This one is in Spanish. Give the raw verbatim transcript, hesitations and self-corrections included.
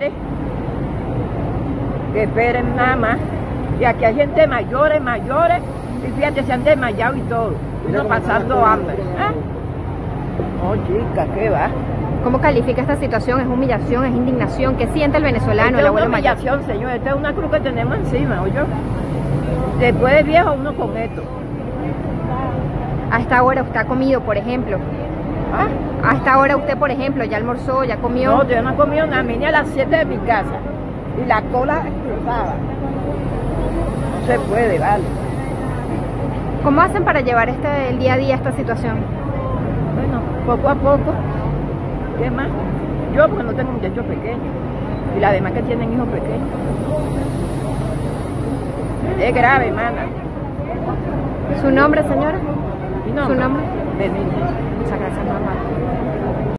espere, que esperen nada más. Y aquí hay gente mayores, mayores, y fíjate, se han desmayado y todo, y no pasando hambre. ¿Eh? No, chica, ¿qué va? ¿Cómo califica esta situación? ¿Es humillación, es indignación? ¿Qué siente el venezolano, Esta el es abuelo una mayor? humillación, señor, esta es una cruz que tenemos encima, ¿oyó? Después de viejo uno con esto. A esta hora usted ha comido, por ejemplo. ¿Ah? A esta hora usted, por ejemplo, ya almorzó, ya comió. No, yo no he comido nada, vine a las siete de mi casa, y la cola cruzada. No se puede, vale. ¿Cómo hacen para llevar este, el día a día esta situación? Bueno, poco a poco. ¿Qué más? Yo porque no tengo muchachos pequeños. Y las demás que tienen hijos pequeños. Es grave, hermana. ¿Su nombre, señora? ¿Mi nombre? ¿Su nombre? Benítez. Muchas gracias, mamá.